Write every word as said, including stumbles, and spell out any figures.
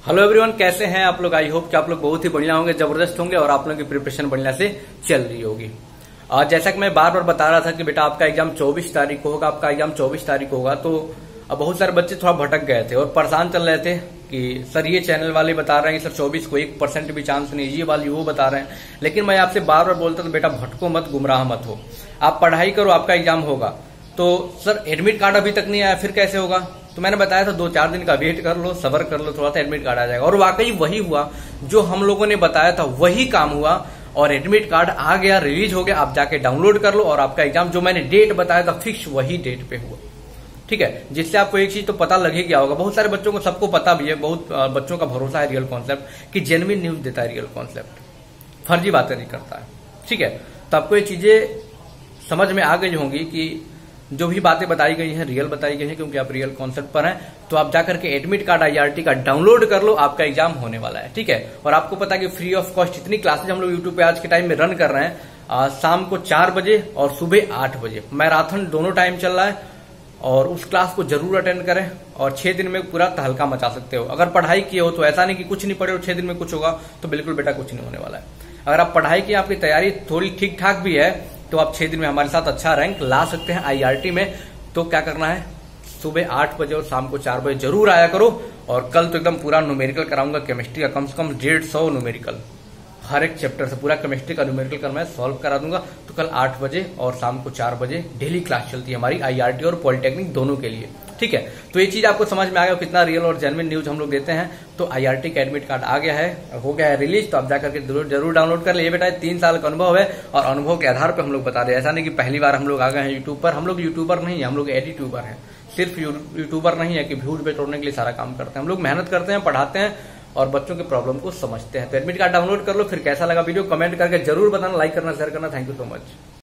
Hello everyone, कैसे हैं आप लोग। आई होप कि आप लोग बहुत ही बढ़िया होंगे, जबरदस्त होंगे और आप लोगों की प्रिपरेशन बढ़िया से चल रही होगी। और जैसा कि मैं बार बार बता रहा था कि बेटा आपका एग्जाम चौबीस तारीख को होगा, आपका एग्जाम चौबीस तारीख को होगा। तो अब बहुत सारे बच्चे थोड़ा भटक गए थे और परेशान चल रहे थे कि सर ये चैनल वाले बता रहे हैं कि सर चौबीस को एक परसेंट भी चांस नहीं, ये वाले वो बता रहे हैं। लेकिन मैं आपसे बार बार बोलता था बेटा भटको मत, गुमराह मत हो, आप पढ़ाई करो, आपका एग्जाम होगा। तो सर एडमिट कार्ड अभी तक नहीं आया, फिर कैसे होगा? तो मैंने बताया था दो चार दिन का वेट कर लो, सब्र कर लो, थोड़ा सा एडमिट कार्ड आ जाएगा। और वाकई वही हुआ, जो हम लोगों ने बताया था वही काम हुआ और एडमिट कार्ड आ गया, रिलीज हो गया। आप जाके डाउनलोड कर लो और आपका एग्जाम जो मैंने डेट बताया था फिक्स वही डेट पे हुआ। ठीक है, जिससे आपको एक चीज तो पता लगे क्या होगा। बहुत सारे बच्चों को, सबको पता भी है, बहुत बच्चों का भरोसा है रियल कॉन्सेप्ट कि जेन्युइन न्यूज देता है रियल कॉन्सेप्ट, फर्जी बातें नहीं करता है। ठीक है, तो आपको ये चीजें समझ में आ गई होंगी कि जो भी बातें बताई गई हैं रियल बताई गई हैं, क्योंकि आप रियल कॉन्सेप्ट पर हैं। तो आप जाकर के एडमिट कार्ड आईआरटी का डाउनलोड कर लो, आपका एग्जाम होने वाला है। ठीक है, और आपको पता है कि फ्री ऑफ कॉस्ट इतनी क्लासेज हम लोग यूट्यूब पे आज के टाइम में रन कर रहे हैं। आ, शाम को चार बजे और सुबह आठ बजे मैराथन दोनों टाइम चल रहा है और उस क्लास को जरूर अटेंड करें और छह दिन में पूरा तहलका मचा सकते हो। अगर पढ़ाई किए हो तो ऐसा नहीं कि कुछ नहीं पढ़े और छह दिन में कुछ होगा, तो बिल्कुल बेटा कुछ नहीं होने वाला है। अगर आप पढ़ाई की, आपकी तैयारी थोड़ी ठीक ठाक भी है, तो आप छह दिन में हमारे साथ अच्छा रैंक ला सकते हैं आईआरटी में। तो क्या करना है, सुबह आठ बजे और शाम को चार बजे जरूर आया करो। और कल तो एकदम पूरा न्यूमेरिकल कराऊंगा, केमिस्ट्री का कम से कम डेढ़ सौ न्यूमेरिकल, हर एक चैप्टर से पूरा केमिस्ट्री का न्यूमेरिकल कर मैं सॉल्व करा दूंगा। तो कल आठ बजे और शाम को चार बजे डेली क्लास चलती है हमारी आईआरटी और पॉलिटेक्निक दोनों के लिए। ठीक है, तो ये चीज आपको समझ में आ गया कितना रियल और जेन्युइन न्यूज हम लोग देते हैं। तो आईआरटी का एडमिट कार्ड आ गया है, हो गया है रिलीज, तो आप जाकर के जरूर जरूर डाउनलोड कर लिए। बेटा तीन साल का अनुभव है और अनुभव के आधार पर हम लोग बता रहे हैं। ऐसा नहीं कि पहली बार हम लोग आ गए हैं यूट्यूब पर। हम लोग यूट्यूबर नहीं है, हम लोग एडिट्यूबर हैं। सिर्फ यूट्यूबर नहीं है कि व्यूज पे तोड़ने के लिए सारा काम करते हैं। हम लोग मेहनत करते हैं, पढ़ाते हैं और बच्चों के प्रॉब्लम को समझते हैं। तो एडमिट कार्ड डाउनलोड कर लो। फिर कैसा लगा वीडियो कमेंट करके जरूर बताना, लाइक करना, शेयर करना। Thank you so much.